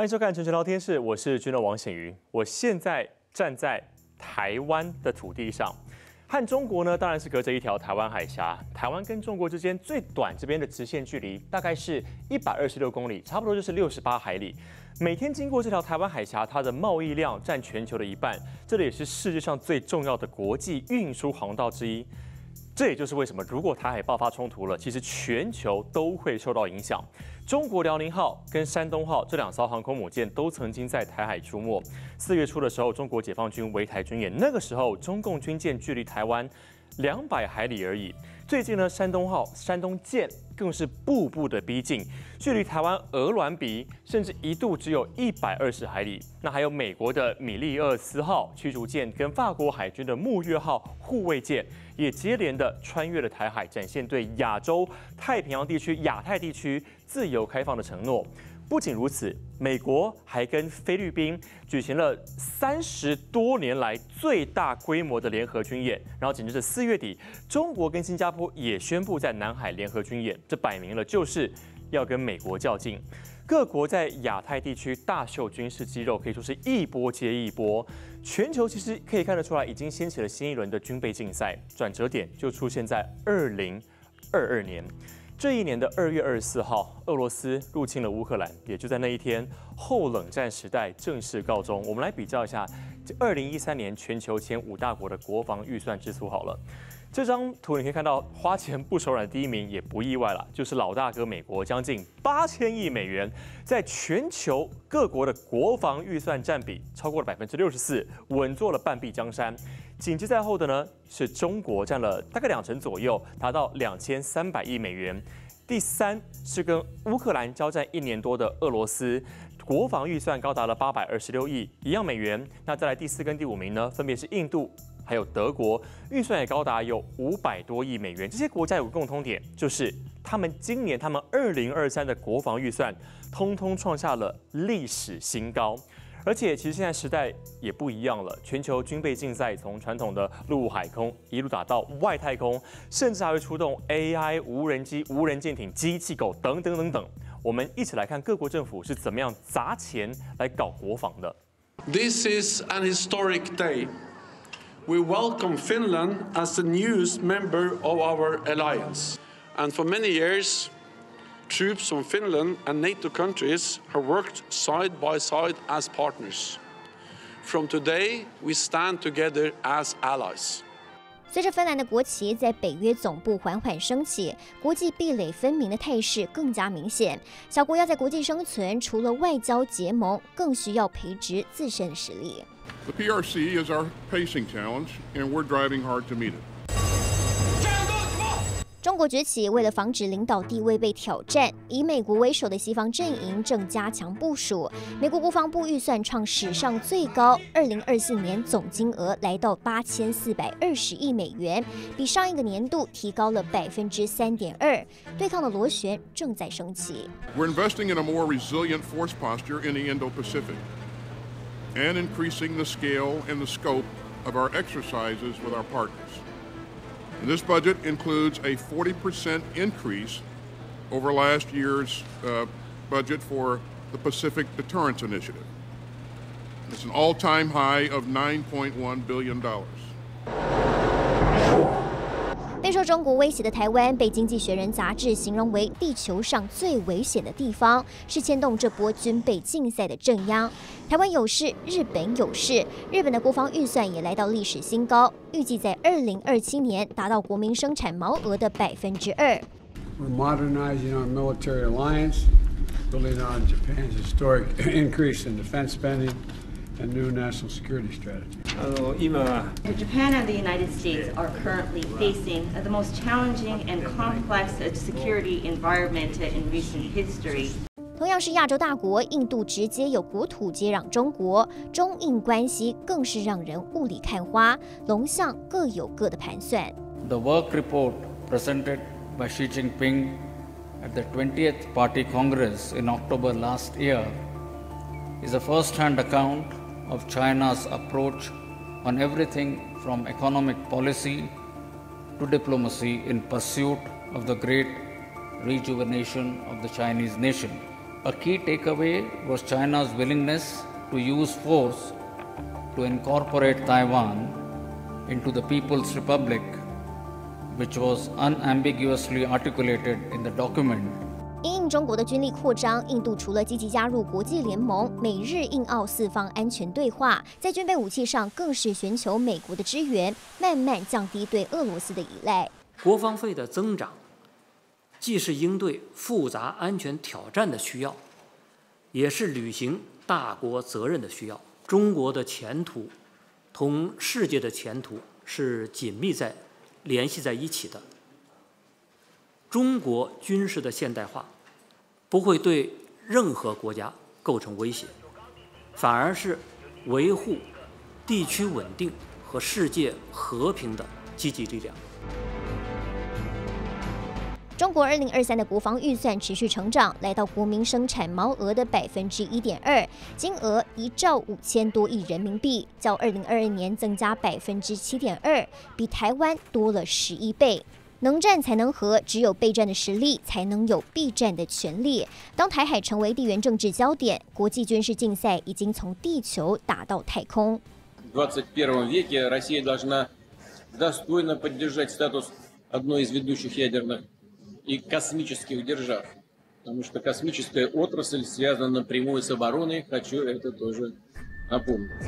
欢迎收看《全球聊天室》，我是军人王显瑜。我现在站在台湾的土地上，和中国呢当然是隔着一条台湾海峡。台湾跟中国之间最短这边的直线距离大概是126公里，差不多就是68海里。每天经过这条台湾海峡，它的贸易量占全球的1半，这里也是世界上最重要的国际运输航道之一。这也就是为什么，如果台海爆发冲突了，其实全球都会受到影响。中国辽宁号跟山东号这2艘航空母舰都曾经在台海出没。4月初的时候，中国解放军围台军演，那个时候中共军舰距离台湾200海里而已。最近呢，山东号、山东舰更是步步的逼近，距离台湾鹅銮鼻甚至一度只有120海里。那还有美国的米利厄斯号驱逐舰跟法国海军的牧月号护卫舰，也接连的穿越了台海，展现对亚洲、太平洋地区、亚太地区自由开放的承诺。不仅如此，美国还跟菲律宾举行了30多年来最大规模的联合军演，然后紧接着4月底，中国跟新加坡也宣布在南海联合军演，这摆明了就是要跟美国较劲。各国在亚太地区大秀军事肌肉，可以说是一波接一波。全球其实可以看得出来，已经掀起了新一轮的军备竞赛，转折点就出现在2022年。这一年的2月24号，俄罗斯入侵了乌克兰，也就在那一天，后冷战时代正式告终。我们来比较一下2013年全球前5大国的国防预算支出好了。这张图你可以看到，花钱不手软的第一名也不意外了，就是老大哥美国，将近8000亿美元，在全球各国的国防预算占比超过了64%，稳坐了半壁江山。紧接在后的呢是中国，占了大概2成左右，达到2300亿美元。第3是跟乌克兰交战1年多的俄罗斯，国防预算高达了826亿一样美元。那再来第4跟第5名呢，分别是印度还有德国，预算也高达有500多亿美元。这些国家有个共通点，就是他们2023的国防预算通通创下了历史新高。而且其实现在时代也不一样了，全球军备竞赛从传统的陆海空一路打到外太空，甚至还会出动 AI、无人机、无人舰艇、机器狗等等等等。我们一起来看各国政府是怎么样砸钱来搞国防的。 This is an historic day. We welcome Finland as the newest member of our alliance. And for many years, troops from Finland and NATO countries have worked side by side as partners. From today, we stand together as allies. 随着芬兰的国旗在北约总部缓缓升起，国际壁垒分明的态势更加明显。小国要在国际生存，除了外交结盟，更需要培植自身的实力。 The PRC is our pacing challenge, and we're driving hard to meet it. 中国崛起，为了防止领导地位被挑战，以美国为首的西方阵营正加强部署。美国国防部预算创史上最高，2024年总金额来到8420亿美元，比上一个年度提高了3.2%。对抗的螺旋正在升起。 We're investing in a more resilient force posture in the Indo-Pacific, and increasing the scale and the scope of our exercises with our partners. And this budget includes a 40% increase over last year's budget for the Pacific Deterrence Initiative. It's an all-time high of $9.1 billion. 备受中国威胁的台湾，被《经济学人》杂志形容为地球上最危险的地方，是牵动这波军备竞赛的正央。台湾有事，日本有事，日本的国防预算也来到历史新高，预计在2027年达到国民生产毛额的2%。 We're modernizing our military alliance, building on Japan's historic increase in defense spending and new national security strategy. Japan and the United States are currently facing the most challenging and complex security environment in recent history. 同样是亚洲大国，印度直接有国土接壤中国，中印关系更是让人雾里看花，龙象各有各的盘算。 The work report presented by Xi Jinping at the 20th Party Congress in October last year is a first-hand account of China's approach on everything from economic policy to diplomacy in pursuit of the great rejuvenation of the Chinese nation. A key takeaway was China's willingness to use force to incorporate Taiwan into the People's Republic, which was unambiguously articulated in the document. 因应中国的军力扩张，印度除了积极加入国际联盟，美日印澳四方安全对话，在军备武器上更是寻求美国的支援，慢慢降低对俄罗斯的依赖。 国防费的增长，既是应对复杂安全挑战的需要，也是履行大国责任的需要。中国的前途同世界的前途是紧密联系在一起的。中国军事的现代化不会对任何国家构成威胁，反而是维护地区稳定和世界和平的积极力量。 中国2023的国防预算持续成长，来到国民生产毛额的1.2%，金额1兆5000多亿人民币，较2022年增加7.2%，比台湾多了11倍。能战才能和，只有备战的实力，才能有避战的权利。当台海成为地缘政治焦点，国际军事竞赛已经从地球打到太空。 21 веке Россия должна достойно поддержать статус одной из ведущих ядерных и космических держав, потому что космическая отрасль связана напрямую с обороной, хочу это тоже напомнить.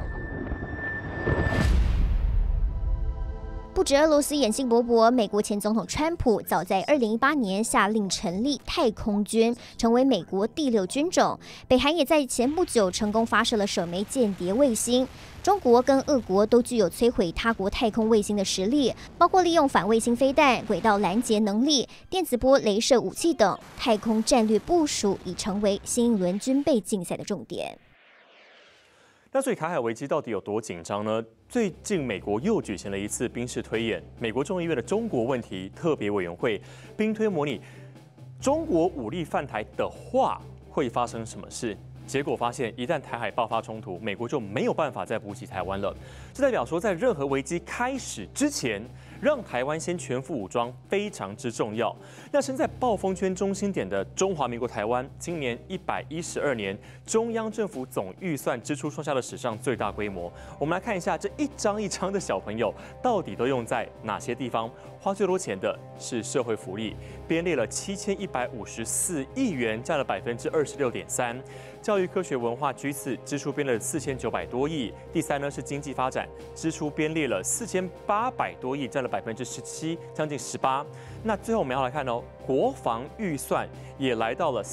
不止俄罗斯野心勃勃，美国前总统川普早在2018年下令成立太空军，成为美国第6军种。北韩也在前不久成功发射了首枚间谍卫星。中国跟俄国都具有摧毁他国太空卫星的实力，包括利用反卫星飞弹、轨道拦截能力、电磁波雷射武器等。太空战略部署已成为新一轮军备竞赛的重点。 那所以台海危机到底有多紧张呢？最近美国又举行了一次兵事推演，美国众议院的中国问题特别委员会兵推模拟，中国武力犯台的话会发生什么事？结果发现，一旦台海爆发冲突，美国就没有办法再补给台湾了。这代表说，在任何危机开始之前，让台湾先全副武装非常之重要。那身在暴风圈中心点的中华民国台湾，今年112年，中央政府总预算支出创下了史上最大规模。我们来看一下这一张一张的小朋友到底都用在哪些地方？花最多钱的是社会福利，编列了7154亿元，占了26.3%。教育、科学、文化居次，支出编列了4900多亿。第3呢是经济发展，支出编列了4800多亿，占了17%，将近18%。那最后我们要来看哦，国防预算也来到了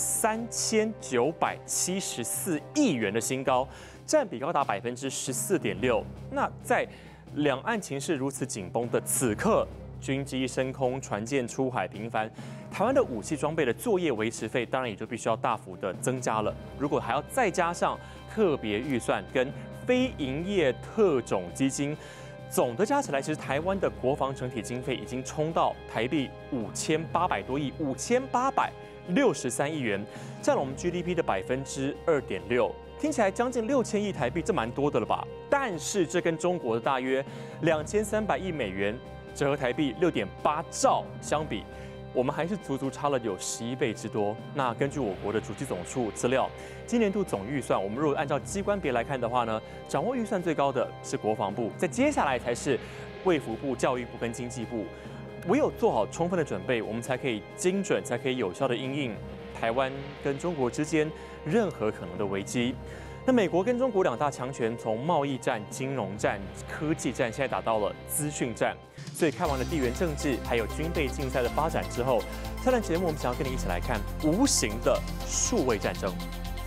3974亿元的新高，占比高达14.6%。那在两岸情势如此紧绷的此刻，军机升空，船舰出海频繁，台湾的武器装备的作业维持费当然也就必须要大幅的增加了。如果还要再加上特别预算跟非营业特种基金，总的加起来，其实台湾的国防整体经费已经冲到台币5800多亿，5863亿元，占了我们 GDP 的2.6%。听起来将近6000亿台币，这蛮多的了吧？但是这跟中国的大约2300亿美元，折合台币6.8兆相比，我们还是足足差了有11倍之多。那根据我国的主计总处资料，今年度总预算，我们如果按照机关别来看的话呢，掌握预算最高的是国防部，在接下来才是卫福部、教育部跟经济部。唯有做好充分的准备，我们才可以精准，才可以有效的因应台湾跟中国之间任何可能的危机。那美国跟中国两大强权从贸易战、金融战、科技战，现在打到了资讯战。所以看完了地缘政治还有军备竞赛的发展之后，这档节目我们想要跟你一起来看无形的数位战争。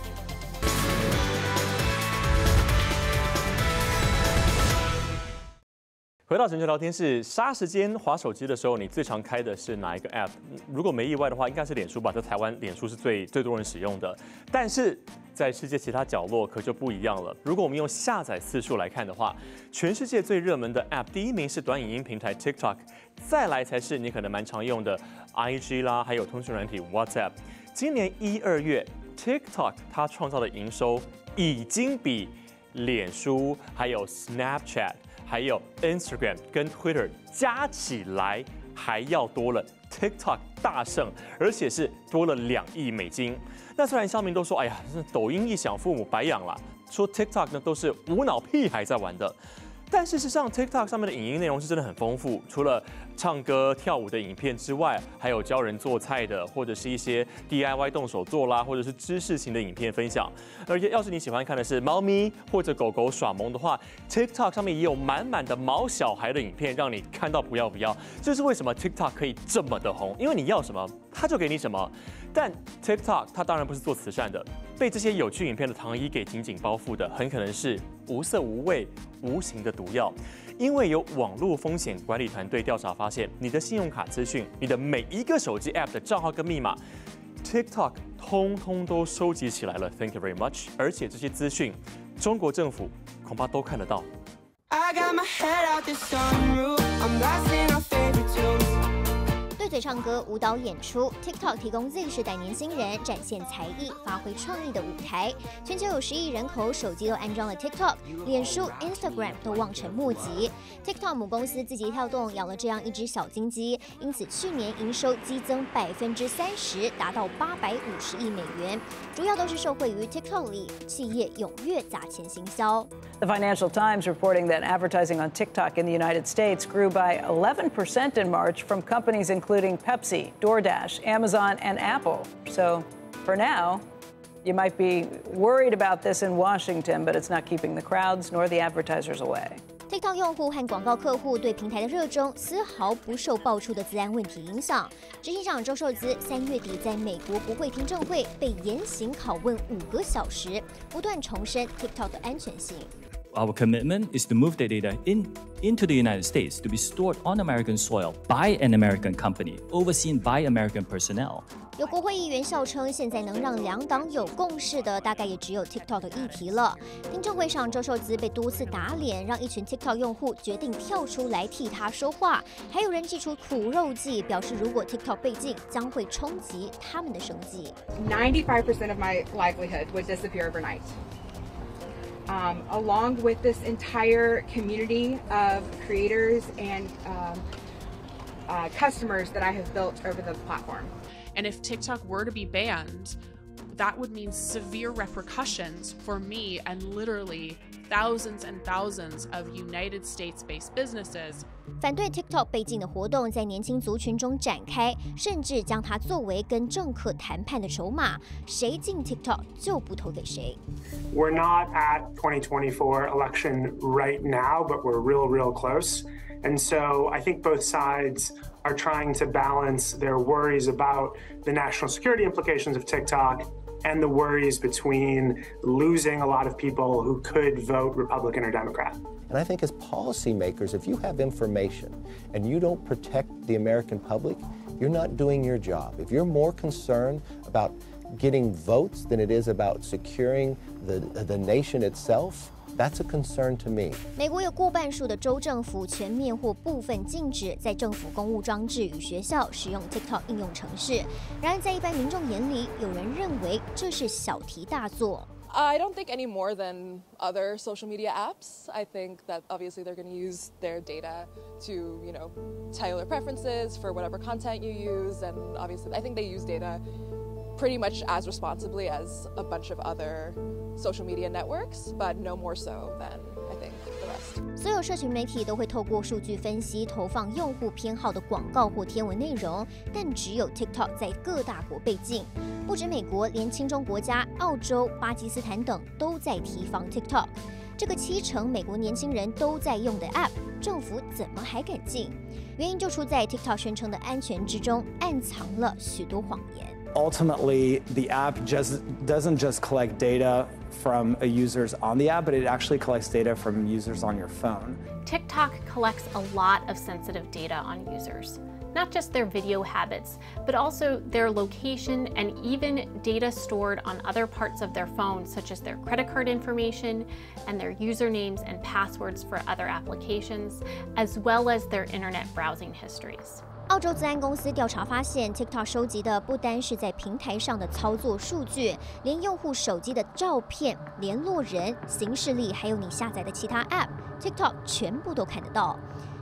回到全球聊天室，杀时间滑手机的时候，你最常开的是哪一个 App？ 如果没意外的话，应该是脸书吧，在台湾脸书是最多人使用的。但是在世界其他角落可就不一样了。如果我们用下载次数来看的话，全世界最热门的 App 第1名是短影音平台 TikTok， 再来才是你可能蛮常用的 IG 啦，还有通讯软体 WhatsApp。今年1、2月 ，TikTok 它创造的营收已经比脸书还有 Snapchat。还有 Instagram 跟 Twitter 加起来还要多了 TikTok 大胜，而且是多了2亿美金。那虽然乡民都说，哎呀，抖音一响，父母白养了，说 TikTok 呢都是无脑屁孩在玩的。但事实上 ，TikTok 上面的影音内容是真的很丰富，除了唱歌、跳舞的影片之外，还有教人做菜的，或者是一些 DIY 动手做啦，或者是知识型的影片分享。而且，要是你喜欢看的是猫咪或者狗狗耍萌的话 ，TikTok 上面也有满满的毛小孩的影片，让你看到不要不要。这是为什么 TikTok 可以这么的红，因为你要什么，它就给你什么。但 TikTok 它当然不是做慈善的，被这些有趣影片的糖衣给紧紧包覆的，很可能是无色无味、无形的毒药。因为有网络风险管理团队调查发现，你的信用卡资讯、你的每一个手机 App 的账号跟密码 ，TikTok 通通都收集起来了。Thank you very much。而且这些资讯，中国政府恐怕都看得到。 对嘴唱歌、舞蹈演出 ，TikTok 提供 Z 世代年轻人展现才艺、发挥创意的舞台。全球有10亿人口手机都安装了 TikTok， 脸书、Instagram 都望尘莫及。TikTok 母公司字节跳动养了这样一只小金鸡，因此去年营收激增30%，达到850亿美元，主要都是受惠于 TikTok 里企业踊跃砸钱行销。 The Financial Times reporting that advertising on TikTok in the United States grew by 11% in March from companies including Pepsi, DoorDash, Amazon, and Apple. So for now, you might be worried about this in Washington, but it's not keeping the crowds nor the advertisers away. TikTok 用户和广告客户对平台的热衷丝毫不受爆出的资安问题影响。执行长周受资3月底在美国国会听证会被严刑拷问5个小时，不断重申 TikTok 的安全性。 Our commitment is to move the data into the United States to be stored on American soil by an American company, overseen by American personnel. 有国会议员笑称，现在能让2党有共识的，大概也只有 TikTok 的议题了。听证会上，周受资被多次打脸，让一群 TikTok 用户决定跳出来替他说话。还有人祭出苦肉计，表示如果 TikTok 被禁，将会冲击他们的生计。 95% of my livelihood would disappear overnight. Along with this entire community of creators and customers that I have built over the platform. And if TikTok were to be banned, that would mean severe repercussions for me and literally thousands and thousands of United States-based businesses. 反对 TikTok 被禁的活动在年轻族群中展开，甚至将它作为跟政客谈判的筹码。谁禁 TikTok 就不投给谁。 We're not at 2024 election right now, but we're real close. And so I think both sides are trying to balance their worries about the national security implications of TikTok and the worries between losing a lot of people who could vote Republican or Democrat. And I think as policymakers, if you have information and you don't protect the American public, you're not doing your job. If you're more concerned about getting votes than it is about securing the nation itself, that's a concern to me. 美国有过半数的州政府全面或部分禁止在政府公务装置与学校使用 TikTok 应用程式。然而，在一般民众眼里，有人认为这是小题大做。 I don't think any more than other social media apps. I think that obviously they're going to use their data to, tailor preferences for whatever content you use, and obviously I think they use data pretty much as responsibly as a bunch of other social media networks, but no more so than I think the rest. 所有社群媒体都会透过数据分析投放用户偏好的广告或贴文内容，但只有 TikTok 在各大国被禁。不止美国，连亲中国家澳洲、巴基斯坦等都在提防 TikTok。这个70%美国年轻人都在用的 App， 政府怎么还敢禁？原因就出在 TikTok 宣称的安全之中，暗藏了许多谎言。 Ultimately, the app doesn't just collect data from users on the app, but it actually collects data from users on your phone. TikTok collects a lot of sensitive data on users, not just their video habits, but also their location and even data stored on other parts of their phone, such as their credit card information and their usernames and passwords for other applications, as well as their internet browsing histories. 澳洲资安公司调查发现 ，TikTok 收集的不单是在平台上的操作数据，连用户手机的照片、联络人、行事历，还有你下载的其他 App，TikTok 全部都看得到。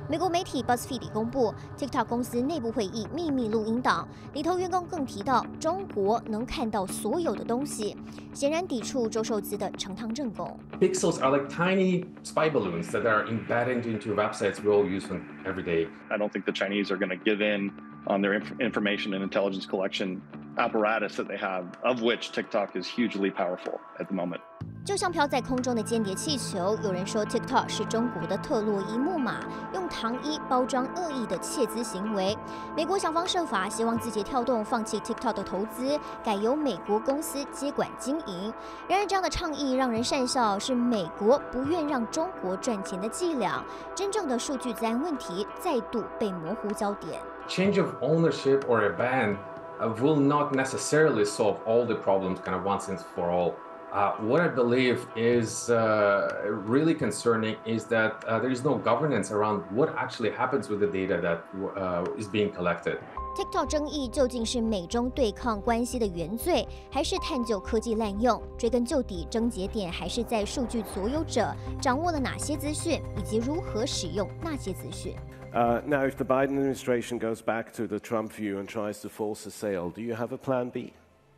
美国媒体 BuzzFeed 公布 TikTok 公司内部会议秘密录音档，里头员工更提到中国能看到所有的东西，显然抵触周受资的呈堂证供。 Pixels are like tiny spy balloons that are embedded into websites we all use every day. I don't think the Chinese are going to give in on their information and intelligence collection apparatus that they have, of which TikTok is hugely powerful at the moment. 就像飘在空中的间谍气球，有人说 TikTok 是中国的特洛伊木马，用糖衣包装恶意的窃资行为。美国想方设法希望字节跳动放弃 TikTok 的投资，改由美国公司接管经营。然而这样的倡议让人讪笑，是美国不愿让中国赚钱的伎俩。真正的数据资安问题再度被模糊焦点。 Change of ownership or a ban will not necessarily solve all the problems kind of once and for all. What I believe is really concerning is that there is no governance around what actually happens with the data that is being collected. TikTok 争议究竟是美中对抗关系的原罪，还是探究科技滥用？追根究底，症结点还是在数据所有者掌握了哪些资讯，以及如何使用那些资讯。 Now, if the Biden administration goes back to the Trump view and tries to force a sale, do you have a plan B?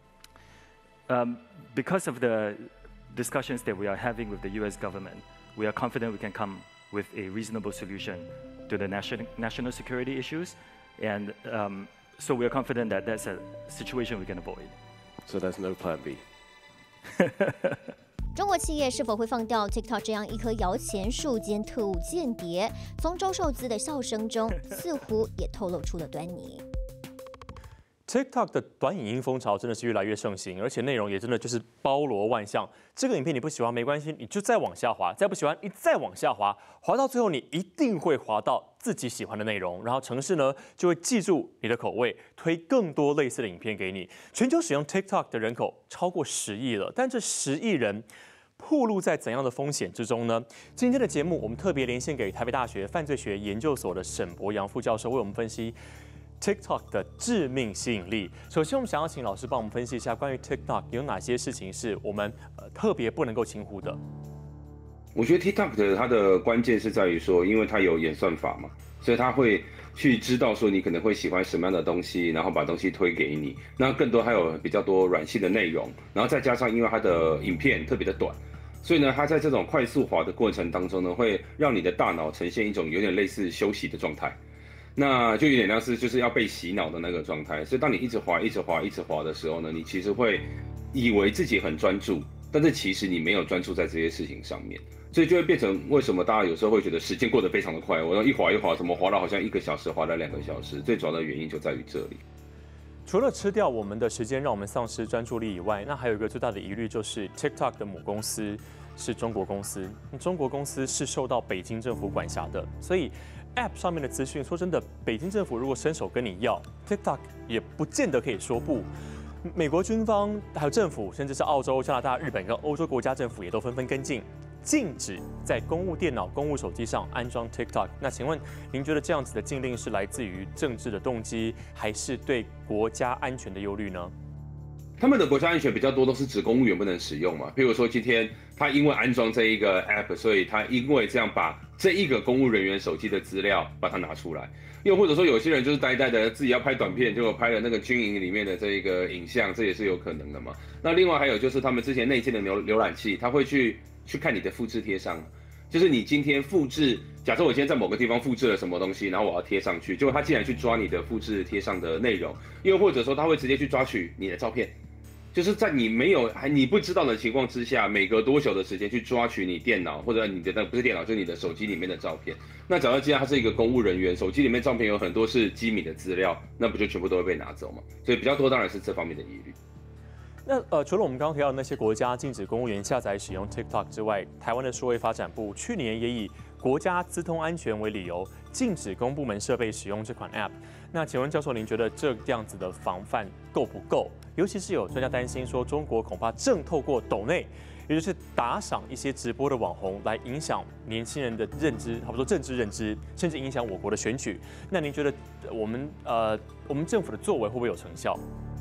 Because of the discussions that we are having with the U.S. government, we are confident we can come with a reasonable solution to the national security issues, and so we are confident that that's a situation we can avoid. So there's no plan B. 中国企业是否会放掉 TikTok 这样一棵摇钱树兼特务间谍？从周受资的笑声中，似乎也透露出了端倪。 TikTok 的短影音风潮真的是越来越盛行，而且内容也真的就是包罗万象。这个影片你不喜欢没关系，你就再往下滑，再不喜欢你再往下滑，滑到最后你一定会滑到自己喜欢的内容，然后程式呢就会记住你的口味，推更多类似的影片给你。全球使用 TikTok 的人口超过10亿了，但这10亿人暴露在怎样的风险之中呢？今天的节目我们特别连线给台北大学犯罪学研究所的沈博洋副教授，为我们分析TikTok 的致命吸引力。首先，我们想要请老师帮我们分析一下关于 TikTok 有哪些事情是我们特别不能够轻忽的。 我觉得 TikTok 它的关键是在于说，因为它有演算法嘛，所以它会去知道说你可能会喜欢什么样的东西，然后把东西推给你。那更多还有比较多软性的内容，然后再加上因为它的影片特别的短，所以呢，它在这种快速滑的过程当中呢，会让你的大脑呈现一种有点类似休息的状态。那就有点像是就是要被洗脑的那个状态，所以当你一直滑、一直滑、一直滑的时候呢，你其实会以为自己很专注，但是其实你没有专注在这些事情上面，所以就会变成为什么大家有时候会觉得时间过得非常的快，我要一滑一滑，怎么滑到好像1个小时，滑到2个小时，最主要的原因就在于这里。 除了吃掉我们的时间，让我们丧失专注力以外，那还有一个最大的疑虑就是 TikTok 的母公司是中国公司，中国公司是受到北京政府管辖的，所以App 上面的资讯，说真的，北京政府如果伸手跟你要 ，TikTok 也不见得可以说不。美国军方还有政府，甚至是澳洲、加拿大、日本跟欧洲国家政府也都纷纷跟进，禁止在公务电脑、公务手机上安装 TikTok。那请问您觉得这样子的禁令是来自于政治的动机，还是对国家安全的忧虑呢？ 他们的国家安全比较多都是指公务员不能使用嘛，譬如说今天他因为安装这一个 app， 所以他因为这样把这一个公务人员手机的资料把它拿出来，又或者说有些人就是呆呆的自己要拍短片，结果拍了那个军营里面的这一个影像，这也是有可能的嘛。那另外还有就是他们之前内建的浏览器，他会去看你的复制贴上，就是你今天复制，假设我今天在某个地方复制了什么东西，然后我要贴上去，结果他竟然去抓你的复制贴上的内容，又或者说他会直接去抓取你的照片。就是在你不知道的情况之下，每隔多久的时间去抓取你电脑或者你的不是电脑，就是你的手机里面的照片。那假如既然他是一个公务人员，手机里面照片有很多是机密的资料，那不就全部都会被拿走吗？所以比较多当然是这方面的疑虑。 那除了我们刚刚提到的那些国家禁止公务员下载使用 TikTok 之外，台湾的数位发展部去年也以国家资通安全为理由，禁止公部门设备使用这款 App。那请问教授，您觉得这样子的防范够不够？尤其是有专家担心说，中国恐怕正透过抖内，也就是打赏一些直播的网红，来影响年轻人的认知，好比说政治认知，甚至影响我国的选举。那您觉得我们政府的作为会不会有成效？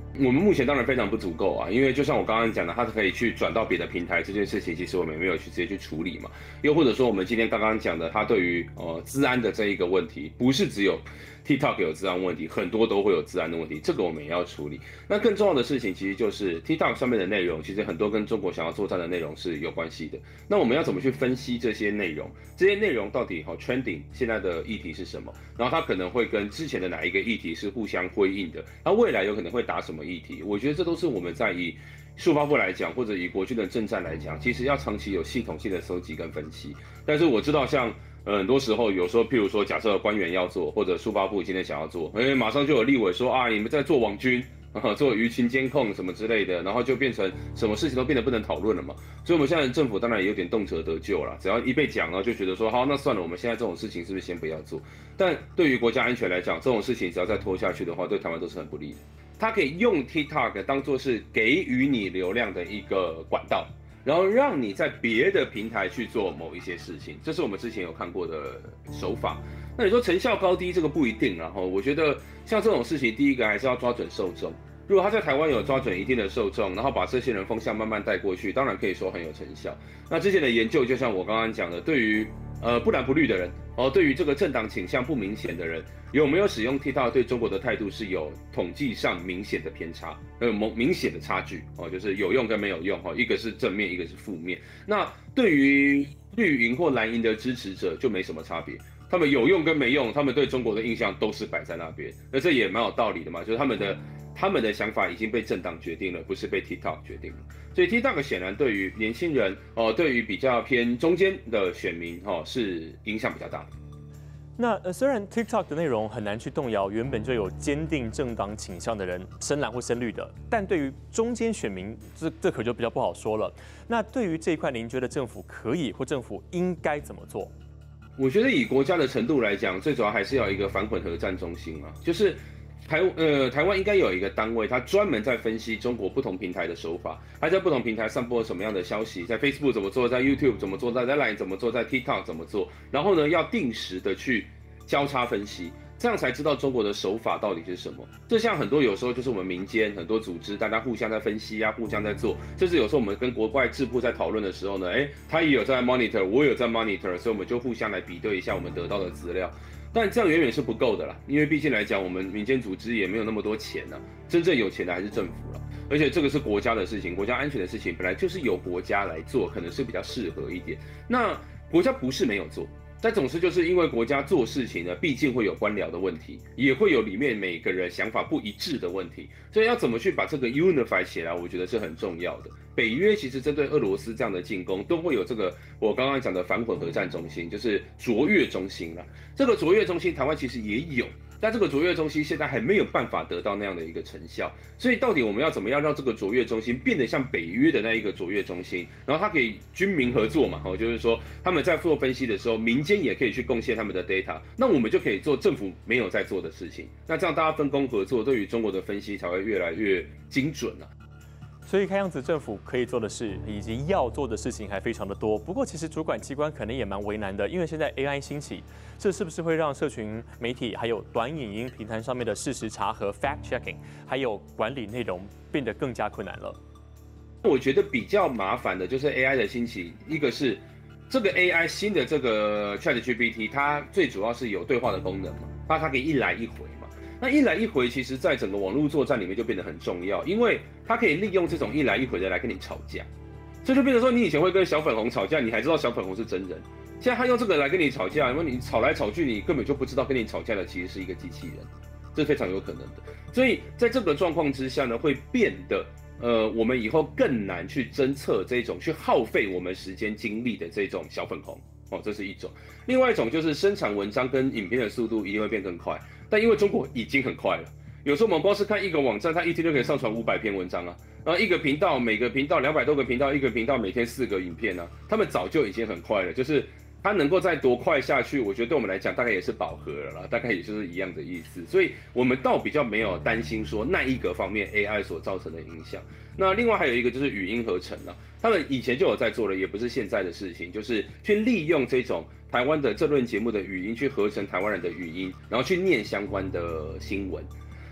我们目前当然非常不足够啊，因为就像我刚刚讲的，它是可以去转到别的平台这件事情，其实我们也没有去直接去处理嘛。又或者说我们今天刚刚讲的，它对于资安的这一个问题，不是只有 TikTok 有资安问题，很多都会有资安的问题，这个我们也要处理。那更重要的事情其实就是 TikTok 上面的内容，其实很多跟中国想要作战的内容是有关系的。那我们要怎么去分析这些内容？这些内容到底trending 现在的议题是什么？然后它可能会跟之前的哪一个议题是互相辉映的？它未来有可能会打什么议题？我觉得这都是我们在以数发部来讲，或者以国军的政战来讲，其实要长期有系统性的收集跟分析。但是我知道像很多时候，有时候譬如说，假设官员要做，或者数发部今天想要做，马上就有立委说啊，你们在做网军。做舆情监控什么之类的，然后就变成什么事情都变得不能讨论了嘛。所以我们现在政府当然也有点动辄得咎了，只要一被讲，然后就觉得说好，那算了，我们现在这种事情是不是先不要做？但对于国家安全来讲，这种事情只要再拖下去的话，对台湾都是很不利的。它可以用 TikTok 当作是给予你流量的一个管道，然后让你在别的平台去做某一些事情，这是我们之前有看过的手法。那你说成效高低，这个不一定。然后我觉得像这种事情，第一个还是要抓准受众。如果他在台湾有抓准一定的受众，然后把这些人风向慢慢带过去，当然可以说很有成效。那之前的研究，就像我刚刚讲的，对于不蓝不绿的人，对于这个政党倾向不明显的人，有没有使用 TikTok 对中国的态度是有统计上明显的偏差，明显的差距就是有用跟没有用一个是正面，一个是负面。那对于绿营或蓝营的支持者就没什么差别。他们有用跟没用，他们对中国的印象都是摆在那边，那这也蛮有道理的嘛，就是他们的想法已经被政党决定了，不是被 TikTok 决定了。所以 TikTok 显然对于年轻人对于比较偏中间的选民是影响比较大的。 那虽然 TikTok 的内容很难去动摇原本就有坚定政党倾向的人，深蓝或深绿的，但对于中间选民，这可就比较不好说了。那对于这一块，您觉得政府可以或政府应该怎么做？ 我觉得以国家的程度来讲，最主要还是要有一个反混合战中心嘛，就是台湾应该有一个单位，它专门在分析中国不同平台的手法，它在不同平台散播什么样的消息，在 Facebook 怎么做，在 YouTube 怎么做，在 Line 怎么做，在 TikTok 怎么做，然后呢要定时的去交叉分析。这样才知道中国的手法到底是什么。这像很多有时候就是我们民间很多组织，大家互相在分析啊，互相在做。甚至有时候我们跟国外智库在讨论的时候呢，他也有在 monitor， 我有在 monitor， 所以我们就互相来比对一下我们得到的资料。但这样远远是不够的啦，因为毕竟来讲，我们民间组织也没有那么多钱啊，真正有钱的还是政府啦。而且这个是国家的事情，国家安全的事情本来就是由国家来做，可能是比较适合一点。那国家不是没有做。但总是就是因为国家做事情呢，毕竟会有官僚的问题，也会有里面每个人想法不一致的问题，所以要怎么去把这个 unify 起来，我觉得是很重要的。北约其实针对俄罗斯这样的进攻，都会有这个我刚刚讲的反混合战中心，就是卓越中心啦。这个卓越中心台湾其实也有。但这个卓越中心现在还没有办法得到那样的一个成效，所以到底我们要怎么样让这个卓越中心变得像北约的那一个卓越中心，然后它可以军民合作嘛，就是说他们在做分析的时候，民间也可以去贡献他们的 data， 那我们就可以做政府没有在做的事情，那这样大家分工合作，对于中国的分析才会越来越精准啊。 所以看样子政府可以做的事以及要做的事情还非常的多。不过其实主管机关可能也蛮为难的，因为现在 AI 兴起，这是不是会让社群媒体还有短影音平台上面的事实查核 fact checking 还有管理内容变得更加困难了？ 我觉得比较麻烦的就是 AI 的兴起，一个是这个 AI 新的这个 ChatGPT， 它最主要是有对话的功能嘛，它可以一来一回。那一来一回，其实在整个网络作战里面就变得很重要，因为它可以利用这种一来一回的来跟你吵架，这就变成说你以前会跟小粉红吵架，你还知道小粉红是真人，现在他用这个来跟你吵架，因为你吵来吵去，你根本就不知道跟你吵架的其实是一个机器人，这是非常有可能的。所以在这个状况之下呢，会变得我们以后更难去侦测这种去耗费我们时间精力的这种小粉红。这是一种。另外一种就是生产文章跟影片的速度一定会变更快，但因为中国已经很快了，有时候我们光是看一个网站，它一天就可以上传500篇文章啊，然后一个频道每个频道200多个频道，一个频道每天4个影片啊，他们早就已经很快了，就是它能够再多快下去，我觉得对我们来讲大概也是饱和了啦，大概也就是一样的意思，所以我们倒比较没有担心说那一个方面 AI 所造成的影响。那另外还有一个就是语音合成啊，他们以前就有在做了，也不是现在的事情，就是去利用这种台湾的政论节目的语音去合成台湾人的语音，然后去念相关的新闻。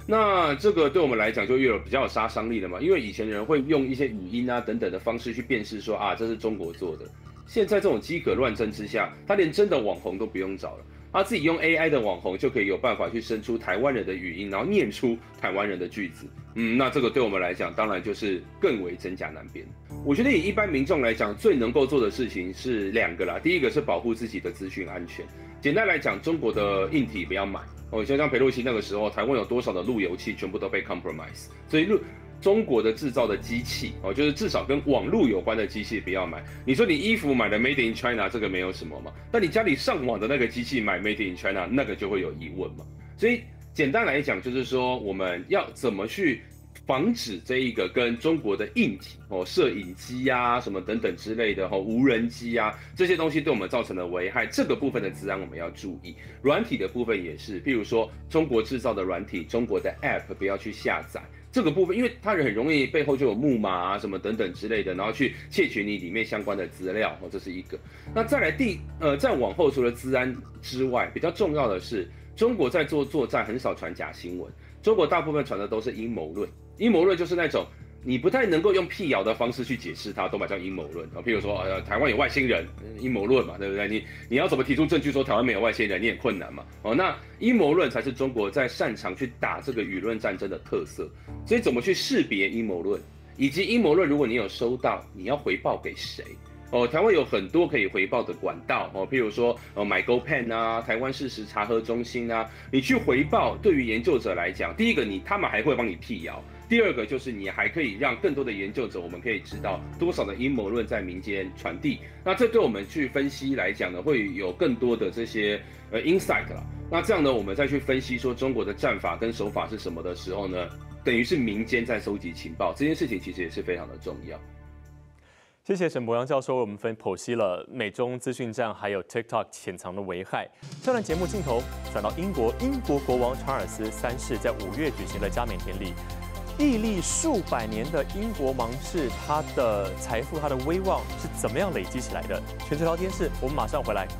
那这个对我们来讲就比较有杀伤力了嘛，因为以前人会用一些语音啊等等的方式去辨识说啊这是中国做的，现在这种饥渴乱真之下，他连真的网红都不用找了，他自己用 AI 的网红就可以有办法去生出台湾人的语音，然后念出台湾人的句子。那这个对我们来讲，当然就是更为真假难辨。我觉得以一般民众来讲，最能够做的事情是2个啦。第一个是保护自己的资讯安全。简单来讲，中国的硬体不要买哦，像裴洛西那个时候，台湾有多少的路由器全部都被 compromise， 所以中国的制造的机器哦，就是至少跟网络有关的机器不要买。你说你衣服买的 Made in China 这个没有什么嘛，但你家里上网的那个机器买 Made in China 那个就会有疑问嘛。所以简单来讲，就是说我们要怎么去防止这一个跟中国的硬体哦，摄影机啊什么等等之类的无人机啊这些东西对我们造成的危害，这个部分的治安我们要注意。软体的部分也是，譬如说中国制造的软体、中国的 App 不要去下载。这个部分，因为它很容易背后就有木马啊什么等等之类的，然后去窃取你里面相关的资料哦，这是一个。那再来再往后，除了治安之外，比较重要的是，中国在做作战很少传假新闻，中国大部分传的都是阴谋论。阴谋论就是那种你不太能够用辟谣的方式去解释它，都把叫阴谋论啊。譬如说，台湾有外星人，阴谋论嘛，对不对？你要怎么提出证据说台湾没有外星人，你很困难嘛。那阴谋论才是中国在擅长去打这个舆论战争的特色。所以怎么去识别阴谋论，以及阴谋论如果你有收到，你要回报给谁？台湾有很多可以回报的管道譬如说MyGoPen 啊，台湾事实查核中心啊，你去回报，对于研究者来讲，第一个他们还会帮你辟谣。第二个就是你还可以让更多的研究者，我们可以知道多少的阴谋论在民间传递。那这对我们去分析来讲呢，会有更多的这些insight 啦。那这样呢，我们再去分析说中国的战法跟手法是什么的时候呢，等于是民间在收集情报，这件事情其实也是非常的重要。 谢谢沈博阳教授为我们剖析了美中资讯战还有 TikTok 潜藏的危害。这段节目镜头转到英国国王查尔斯3世在5月举行了加冕典礼。屹立数百年的英国王室，他的财富、他的威望是怎么样累积起来的？全球聊天室，我们马上回来。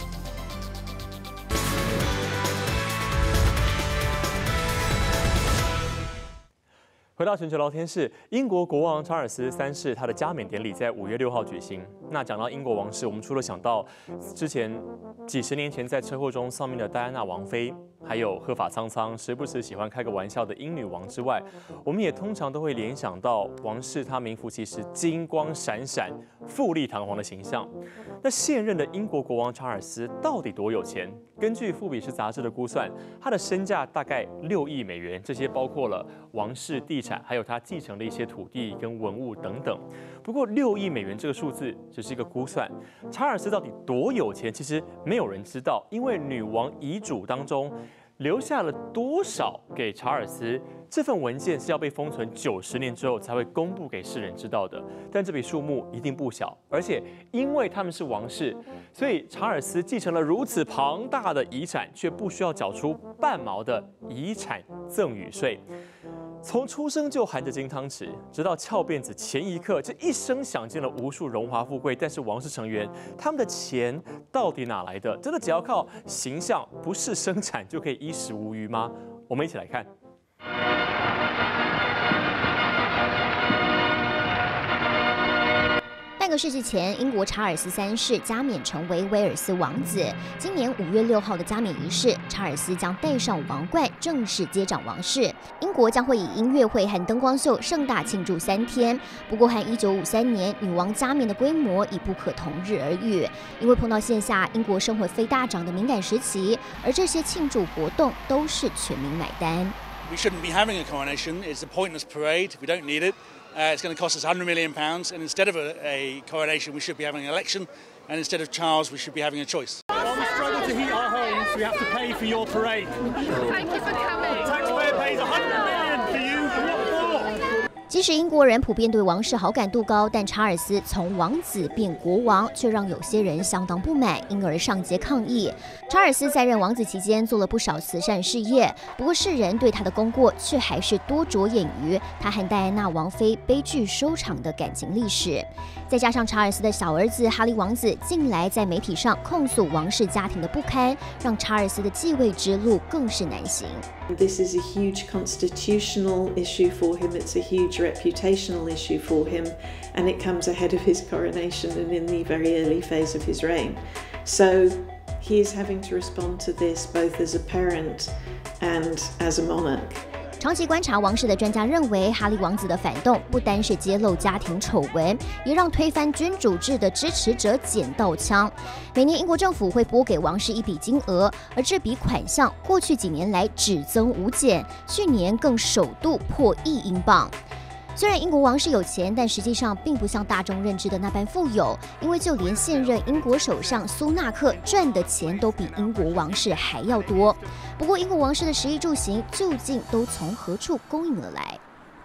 回到全球聊天室，英国国王查尔斯3世他的加冕典礼在5月6号举行。那讲到英国王室，我们除了想到之前几十年前在车祸中丧命的戴安娜王妃，还有鹤发苍苍、时不时喜欢开个玩笑的英女王之外，我们也通常都会联想到王室他名副其实金光闪闪、富丽堂皇的形象。那现任的英国国王查尔斯到底多有钱？根据《富比士》杂志的估算，他的身价大概6亿美元，这些包括了王室地产，还有他继承的一些土地跟文物等等。不过6亿美元这个数字只是一个估算，查尔斯到底多有钱，其实没有人知道，因为女王遗嘱当中留下了多少给查尔斯，这份文件是要被封存90年之后才会公布给世人知道的。但这笔数目一定不小，而且因为他们是王室，所以查尔斯继承了如此庞大的遗产，却不需要缴出半毛的遗产赠与税。从出生就含着金汤匙，直到翘辫子前一刻，这一生享尽了无数荣华富贵。但是王室成员他们的钱到底哪来的？真的只要靠形象，不是生产就可以衣食无虞吗？我们一起来看。 半个世纪前，英国查尔斯3世加冕成为威尔斯王子。今年5月6号的加冕仪式，查尔斯将戴上王冠，正式接掌王室。英国将会以音乐会和灯光秀盛大庆祝3天。不过，和1953年女王加冕的规模已不可同日而语，因为碰到线下英国生活费大涨的敏感时期，而这些庆祝活动都是全民买单。 We shouldn't be having a coronation. It's a pointless parade. We don't need it. It's going to cost us £100 million, and instead of a coronation, we should be having an election, and instead of Charles, we should be having a choice. While we struggle to heat our homes, we have to pay for your parade. Thank you for coming. The taxpayer pays £100 million for you. What for? 即使英国人普遍对王室好感度高，但查尔斯从王子变国王，却让有些人相当不满，因而上街抗议。查尔斯在任王子期间做了不少慈善事业，不过世人对他的功过却还是多着眼于他和戴安娜王妃悲剧收场的感情历史。再加上查尔斯的小儿子哈利王子近来在媒体上控诉王室家庭的不堪，让查尔斯的继位之路更是难行。 This is a huge constitutional issue for him. It's a huge reputational issue for him, and it comes ahead of his coronation and in the very early phase of his reign. So he is having to respond to this both as a parent and as a monarch. 长期观察王室的专家认为，哈利王子的反动不单是揭露家庭丑闻，也让推翻君主制的支持者捡到枪。每年英国政府会拨给王室一笔金额，而这笔款项过去几年来只增无减，去年更首度破1亿英镑。虽然英国王室有钱，但实际上并不像大众认知的那般富有，因为就连现任英国首相苏纳克赚的钱都比英国王室还要多。不过，英国王室的食衣住行究竟都从何处供应而来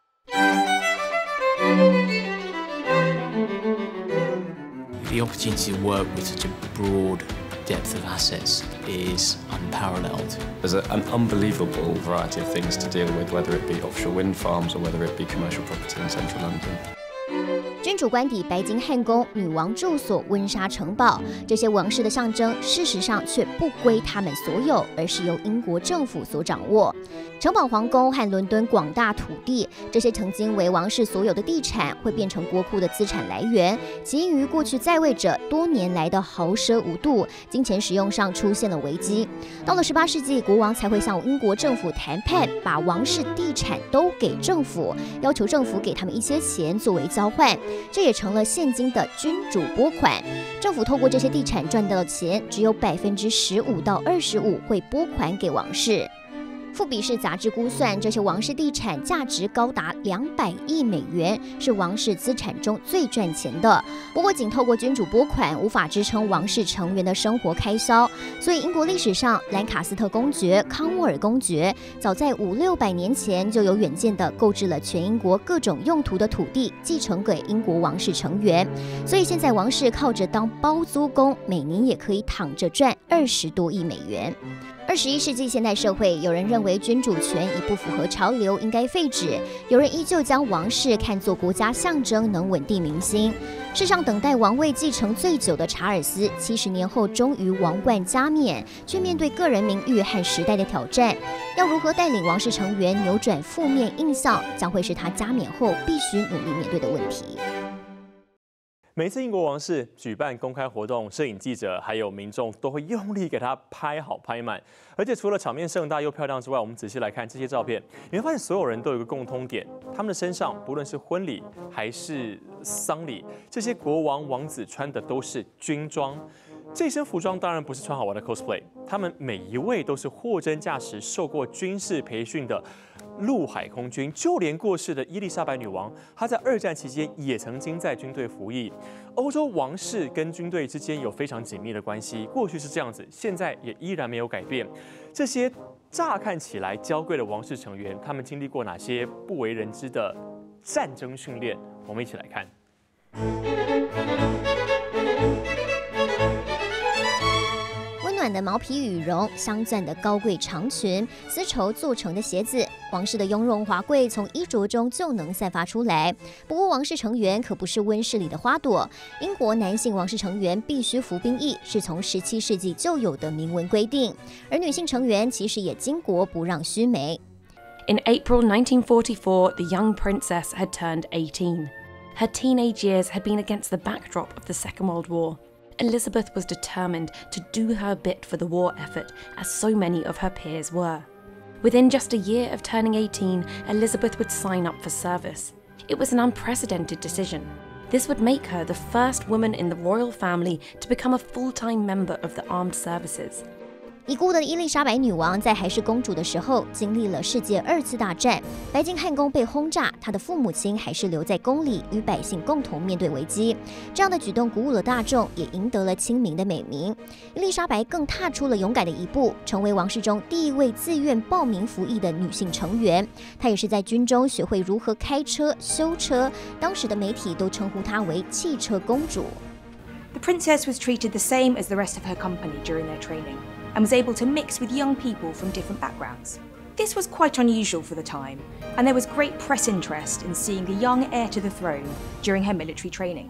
？The opportunity to work with such a broad depth of assets is unparalleled. There's an unbelievable variety of things to deal with, whether it be offshore wind farms or whether it be commercial property in central London. 君主官邸、白金汉宫、女王住所、温莎城堡，这些王室的象征，事实上却不归他们所有，而是由英国政府所掌握。城堡、皇宫和伦敦广大土地，这些曾经为王室所有的地产，会变成国库的资产来源，起因于过去在位者多年来的豪奢无度，金钱使用上出现了危机。到了18世纪，国王才会向英国政府谈判，把王室地产都给政府，要求政府给他们一些钱作为交换。这也成了现今的君主拨款。政府透过这些地产赚到的钱，只有15%到25%会拨款给王室。富比士杂志估算，这些王室地产价值高达200亿美元，是王室资产中最赚钱的。不过，仅透过君主拨款无法支撑王室成员的生活开销，所以英国历史上，兰卡斯特公爵、康沃尔公爵早在500-600年前就有远见地购置了全英国各种用途的土地，继承给英国王室成员。所以现在王室靠着当包租公，每年也可以躺着赚20多亿美元。21世纪现代社会，有人认为君主权已不符合潮流，应该废止；有人依旧将王室看作国家象征，能稳定民心。世上等待王位继承最久的查尔斯，70年后终于王冠加冕，却面对个人名誉和时代的挑战。要如何带领王室成员扭转负面印象，将会是他加冕后必须努力面对的问题。 每次英国王室举办公开活动，摄影记者还有民众都会用力给他拍好拍满。而且除了场面盛大又漂亮之外，我们仔细来看这些照片，你会发现所有人都有一个共通点，他们的身上不论是婚礼还是丧礼，这些国王王子穿的都是军装。这身服装当然不是穿好玩的 cosplay， 他们每一位都是货真价实受过军事培训的陆海空军，就连过世的伊丽莎白女王，她在2战期间也曾经在军队服役。欧洲王室跟军队之间有非常紧密的关系，过去是这样子，现在也依然没有改变。这些乍看起来娇贵的王室成员，他们经历过哪些不为人知的战争训练？我们一起来看。 温暖的毛皮羽绒，镶钻的高贵长裙，丝绸做成的鞋子，王室的雍容华贵从衣着中就能散发出来。不过，王室成员可不是温室里的花朵。英国男性王室成员必须服兵役，是从17世纪就有的明文规定。而女性成员其实也巾帼不让须眉。 In April 1944, the young princess had turned 18. Her teenage years had been against the backdrop of the Second World War. Elizabeth was determined to do her bit for the war effort, as so many of her peers were. Within just a year of turning 18, Elizabeth would sign up for service. It was an unprecedented decision. This would make her the first woman in the royal family to become a full-time member of the armed services. 已故的伊丽莎白女王在还是公主的时候，经历了世界2次大战，白金汉宫被轰炸，她的父母亲还是留在宫里与百姓共同面对危机。这样的举动鼓舞了大众，也赢得了亲民的美名。伊丽莎白更踏出了勇敢的一步，成为王室中第一位自愿报名服役的女性成员。她也是在军中学会如何开车、修车，当时的媒体都称呼她为汽车公主。 The princess was treated the same as the rest of her company during their training, and was able to mix with young people from different backgrounds. This was quite unusual for the time, and there was great press interest in seeing the young heir to the throne during her military training.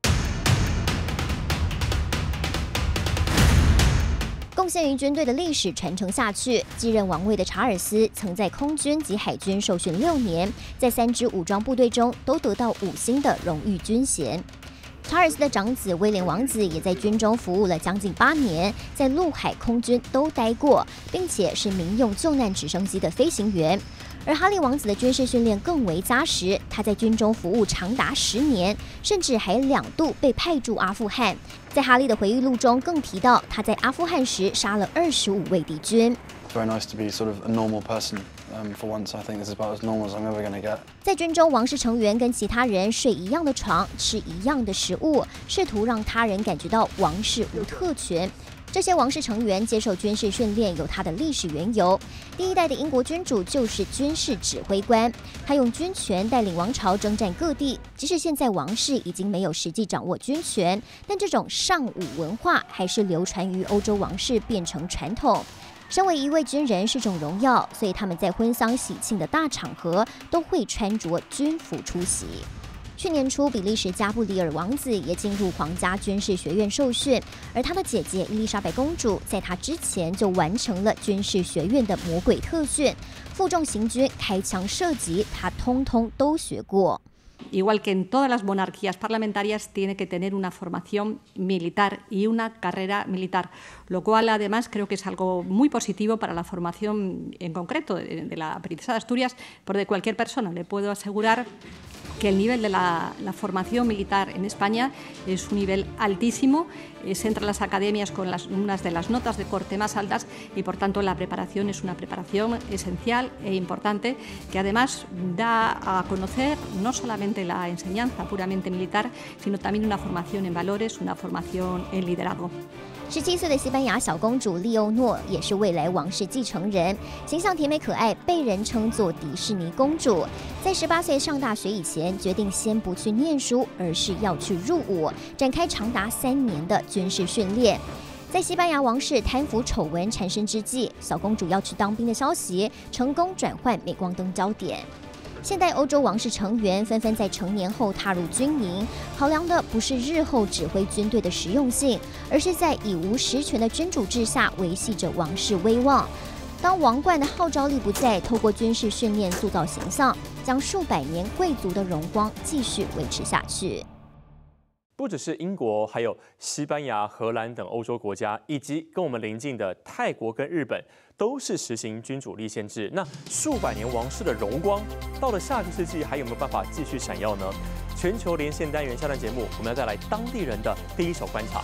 贡献于军队的历史传承下去，继任王位的查尔斯曾在空军及海军受训6年，在3支武装部队中都得到5星的荣誉军衔。查尔斯的长子威廉王子也在军中服务了将近8年，在陆海空军都待过，并且是民用救难直升机的飞行员。而哈利王子的军事训练更为扎实，他在军中服务长达10年，甚至还2度被派驻阿富汗。在哈利的回忆录中更提到，他在阿富汗时杀了25位敌军。 Very nice to be sort of a normal person. For once, I think this is about as normal as I'm ever going to get. 在军中，王室成员跟其他人睡一样的床，吃一样的食物，试图让他人感觉到王室无特权。这些王室成员接受军事训练有它的历史缘由。第1代的英国君主就是军事指挥官，他用军权带领王朝征战各地。即使现在王室已经没有实际掌握军权，但这种尚武文化还是流传于欧洲王室，变成传统。身为一位军人是种荣耀，所以他们在婚丧喜庆的大场合都会穿着军服出席。去年初，比利时加布里尔王子也进入皇家军事学院受训，而他的姐姐伊丽莎白公主在他之前就完成了军事学院的魔鬼特训，负重行军、开枪射击，他通通都学过。 Igual que en todas las monarquías parlamentarias, tiene que tener una formación militar y una carrera militar, lo cual además creo que es algo muy positivo para la formación en concreto de la princesa de Asturias, pero de cualquier persona. Le puedo asegurar que el nivel de la formación militar en España es un nivel altísimo, se entra a las academias con unas de las notas de corte más altas y por tanto la preparación es una preparación esencial e importante que además da a conocer no solamente la enseñanza puramente militar, sino también una formación en valores, una formación en liderazgo. 17岁的西班牙小公主莉欧诺也是未来王室继承人，形象甜美可爱，被人称作迪士尼公主。在18岁上大学以前，决定先不去念书，而是要去入伍，展开长达3年的军事训练。在西班牙王室贪腐丑闻缠身之际，小公主要去当兵的消息成功转换镁光灯焦点。现代欧洲王室成员纷纷在成年后踏入军营，考量的不是日后指挥军队的实用性，而是在以无实权的君主制下维系着王室威望。当王冠的号召力不在，透过军事训练塑造形象，将数百年贵族的荣光继续维持下去。 不只是英国，还有西班牙、荷兰等欧洲国家，以及跟我们邻近的泰国跟日本，都是实行君主立宪制。那数百年王室的荣光，到了下个世纪还有没有办法继续闪耀呢？全球连线单元下段节目，我们要再来当地人的第一手观察。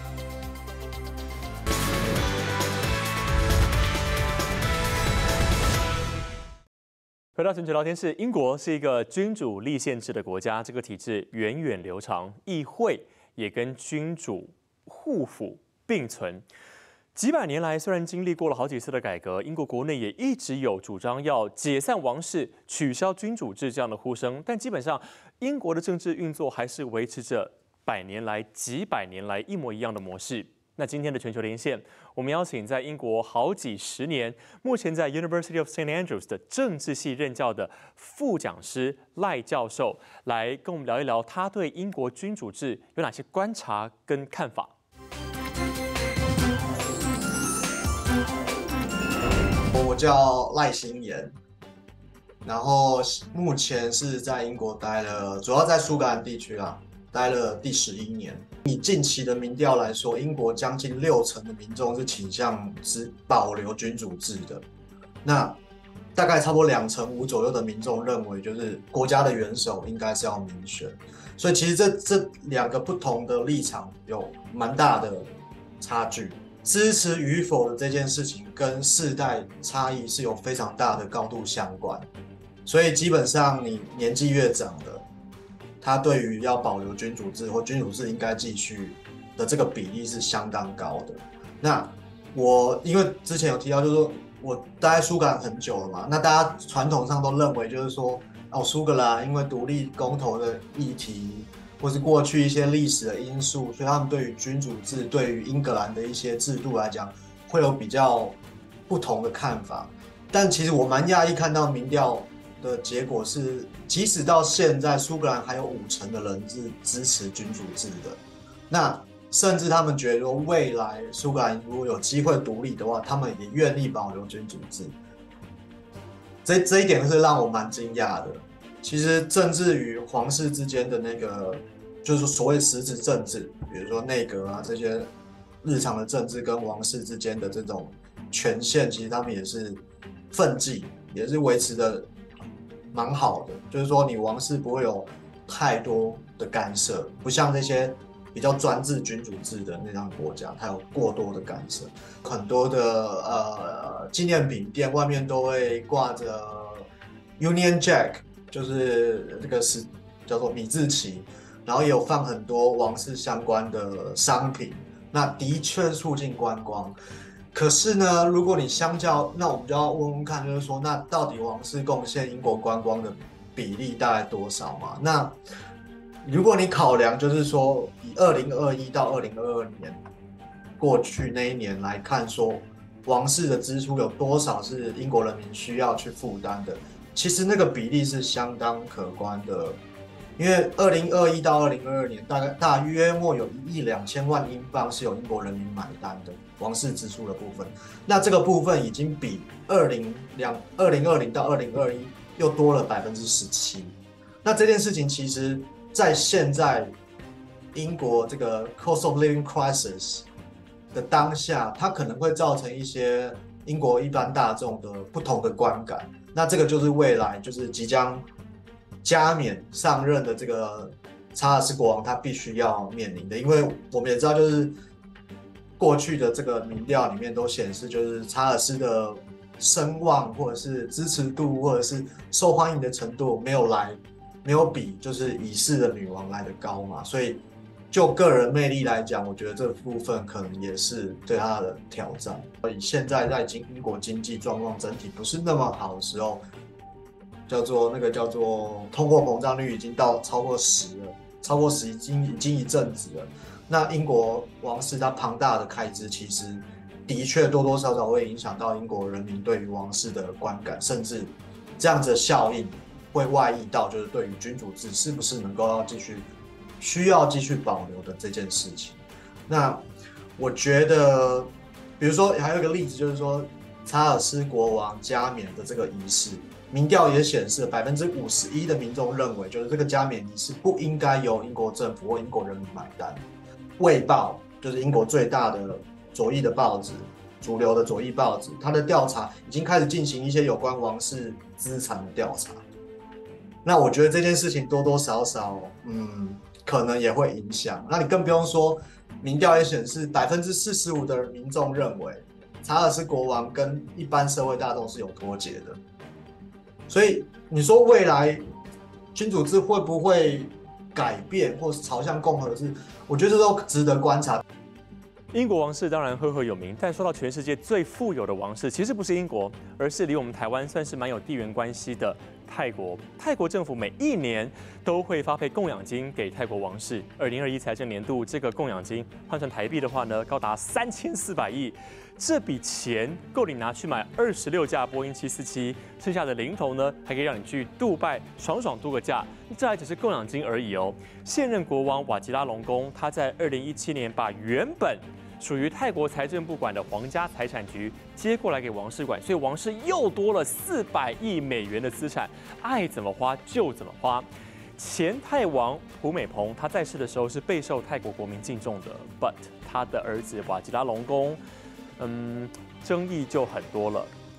回到全球聊天室，英国是一个君主立宪制的国家，这个体制源远流长，议会也跟君主互辅并存。几百年来，虽然经历过了好几次的改革，英国国内也一直有主张要解散王室、取消君主制这样的呼声，但基本上英国的政治运作还是维持着几百年来一模一样的模式。那今天的全球连线，我们邀请在英国好几十年，目前在 University of St Andrews 的政治系任教的副讲师赖教授，来跟我们聊一聊他对英国君主制有哪些观察跟看法。 我叫赖新言，然后目前是在英国待了，主要在苏格兰地区啦，待了第11年。以近期的民调来说，英国将近60%的民众是倾向保留君主制的。那大概差不多2%5%左右的民众认为，就是国家的元首应该是要民选。所以其实这2个不同的立场有蛮大的差距。 支持与否的这件事情跟世代差异是有非常大的高度相关，所以基本上你年纪越长的，他对于要保留君主制或君主制应该继续的这个比例是相当高的。那我因为之前有提到，就是说我待在苏格兰很久了嘛，那大家传统上都认为就是说，哦，苏格兰因为独立公投的议题，或是过去一些历史的因素，所以他们对于君主制、对于英格兰的一些制度来讲，会有比较不同的看法。但其实我蛮讶异看到民调的结果是，即使到现在，苏格兰还有50%的人是支持君主制的。那甚至他们觉得说，未来苏格兰如果有机会独立的话，他们也愿意保留君主制。这一点是让我蛮惊讶的。其实政治与皇室之间的那个，就是所谓实质政治，比如说内阁啊这些日常的政治跟王室之间的这种权限，其实他们也是分际，也是维持的蛮好的。就是说，你王室不会有太多的干涉，不像那些比较专制君主制的那样的国家，它有过多的干涉。很多的纪念品店外面都会挂着 Union Jack， 就是这个是叫做米字旗，然后也有放很多王室相关的商品。那的确促进观光。可是呢，如果你相较，那我们就要问问看，就是说，那到底王室贡献英国观光的比例大概多少嘛？那如果你考量就是说，以2021到2022年过去那一年来看，说王室的支出有多少是英国人民需要去负担的，其实那个比例是相当可观的。因为2021到2022年大约莫有1亿2千万英镑是由英国人民买单的王室支出的部分，那这个部分已经比2020到2021又多了17%。那这件事情其实在现在英国这个 cost of living crisis 的当下，它可能会造成一些英国一般大众的不同的观感。那这个就是未来就是即将加冕上任的这个查尔斯国王他必须要面临的。因为我们也知道，就是过去的这个民调里面都显示，就是查尔斯的声望或者是支持度或者是受欢迎的程度没有比就是已逝的女王来的高嘛，所以就个人魅力来讲，我觉得这部分可能也是对他的挑战。以现在在英国经济状况整体不是那么好的时候，叫做通货膨胀率已经到超过10了，超过10已经一阵子了。那英国王室它庞大的开支，其实的确多多少少会影响到英国人民对于王室的观感，甚至这样子的效应会外溢到就是对于君主制是不是能够需要继续保留的这件事情。那我觉得，比如说还有一个例子，就是说查尔斯国王加冕的这个仪式，民调也显示51%的民众认为，就是这个加冕仪式不应该由英国政府或英国人民买单。卫报就是英国最大的左翼的报纸，主流的左翼报纸，它的调查已经开始进行一些有关王室资产的调查。那我觉得这件事情多多少少，可能也会影响。那你更不用说，民调也显示45%的民众认为查尔斯国王跟一般社会大众是有脱节的。所以你说未来君主制会不会改变，或是朝向共和制？我觉得这都值得观察。 英国王室当然赫赫有名，但说到全世界最富有的王室，其实不是英国，而是离我们台湾算是蛮有地缘关系的泰国。泰国政府每1年都会发配供养金给泰国王室。2021财政年度，这个供养金换算台币的话呢，高达3400亿。这笔钱够你拿去买26架波音747，剩下的零头呢，还可以让你去杜拜爽爽度个假。这还只是供养金而已哦。现任国王瓦吉拉隆功，他在2017年把原本属于泰国财政部管的皇家财产局接过来给王室管，所以王室又多了400亿美元的资产，爱怎么花就怎么花。前泰王普美蓬他在世的时候是备受泰国国民敬重的 ，but 他的儿子瓦吉拉隆功，争议就很多了。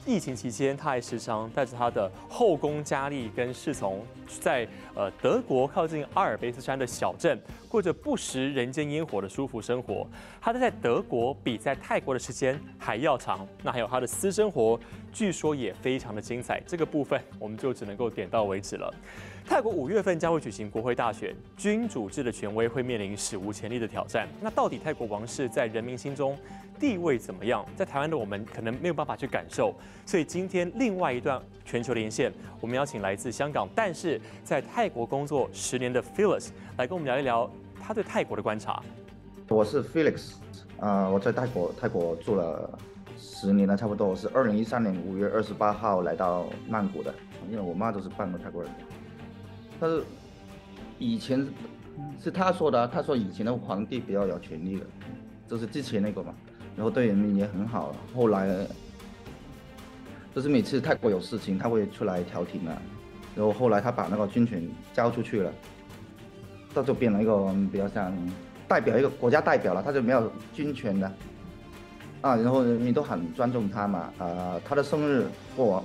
疫情期间，他还时常带着他的后宫佳丽跟侍从，在德国靠近阿尔卑斯山的小镇，过着不食人间烟火的舒服生活。他在德国比在泰国的时间还要长。那还有他的私生活，据说也非常的精彩。这个部分我们就只能够点到为止了。泰国5月份将会举行国会大选，君主制的权威会面临史无前例的挑战。那到底泰国王室在人民心中地位怎么样？在台湾的我们可能没有办法去感受。所以今天另外一段全球连线，我们邀请来自香港，但是在泰国工作10年的 Felix 来跟我们聊一聊他对泰国的观察。 我是 Felix， 我在泰国住了10年了，差不多。我是2013年5月28号来到曼谷的，因为我妈都是半个泰国人。但是以前是他说的，他说以前的皇帝比较有权力的，就是之前那个嘛，然后对人民也很好。后来就是每次泰国有事情，他会出来调停啊。然后后来他把那个军权交出去了，他就变了一个比较像代表一个国家代表了，他就没有军权的啊。然后人民都很尊重他嘛，他的生日过，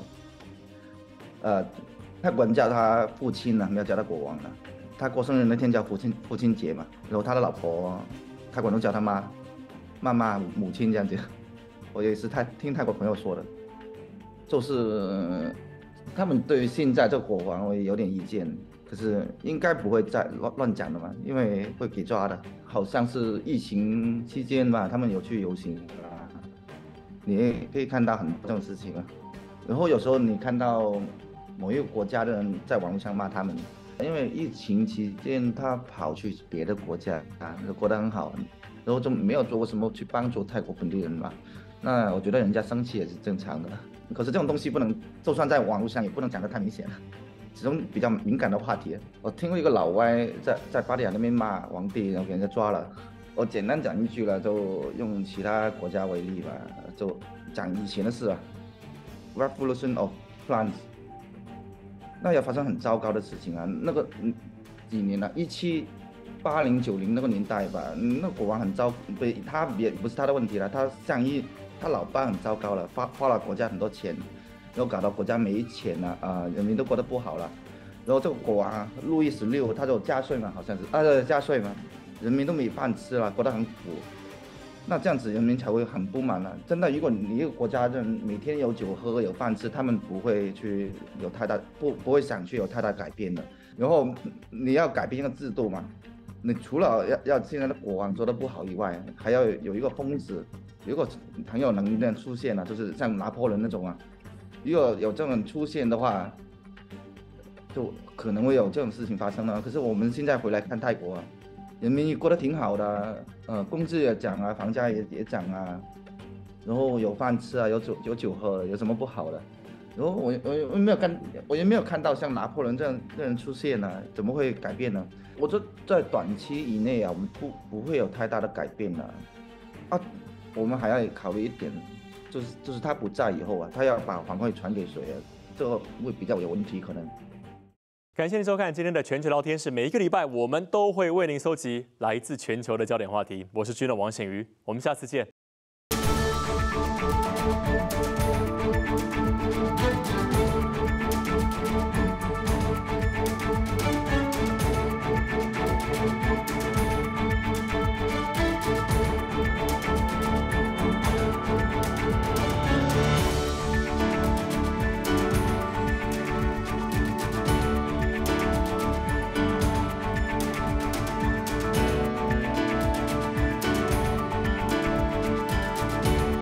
泰国人叫他父亲呢，没有叫他国王了。他过生日那天叫父亲节嘛，然后他的老婆泰国人都叫他妈母亲这样子。我也是听泰国朋友说的，就是他们对于现在这个国王我也有点意见，可是应该不会再乱讲的嘛，因为会给抓的。好像是疫情期间吧，他们有去游行啊，你也可以看到很多这种事情啊。然后有时候你看到某一个国家的人在网络上骂他们，因为疫情期间他跑去别的国家啊，过得很好，然后就没有做过什么去帮助泰国本地人嘛。那我觉得人家生气也是正常的。可是这种东西不能，就算在网络上也不能讲得太明显了，这种比较敏感的话题。我听过一个老外在巴厘岛那边骂皇帝，然后给人家抓了。我简单讲一句了，就用其他国家为例吧，就讲以前的事啊 ，Revolution of Plants。那也发生很糟糕的事情啊！那个几年了，1780、90那个年代吧，那国王很糟，他也不是他的问题了，他老爸很糟糕了，花了国家很多钱，然后搞到国家没钱了人民都过得不好了。然后这个国王路易16他就加税嘛，好像是加税嘛，人民都没饭吃了，过得很苦。那这样子人民才会很不满了。真的，如果你一个国家人每天有酒喝有饭吃，他们不会去有太大不会想去有太大改变的。然后你要改变一个制度嘛，你除了要现在的国王做得不好以外，还要有一个疯子，如果很有能力出现就是像拿破仑那种啊，如果有这种出现的话，就可能会有这种事情发生了。可是我们现在回来看泰国啊，人民也过得挺好的，工资也涨啊，房价也涨啊，然后有饭吃啊，有酒喝，有什么不好的？然后我也没有看到像拿破仑这样的人出现啊，怎么会改变呢？我说在短期以内啊，我们不会有太大的改变的啊。我们还要考虑一点，就是他不在以后啊，他要把皇位传给谁啊？这个会比较有问题可能。 感谢您收看今天的全球聊天室。每一个礼拜，我们都会为您搜集来自全球的焦点话题。我是君的王显瑜，我们下次见。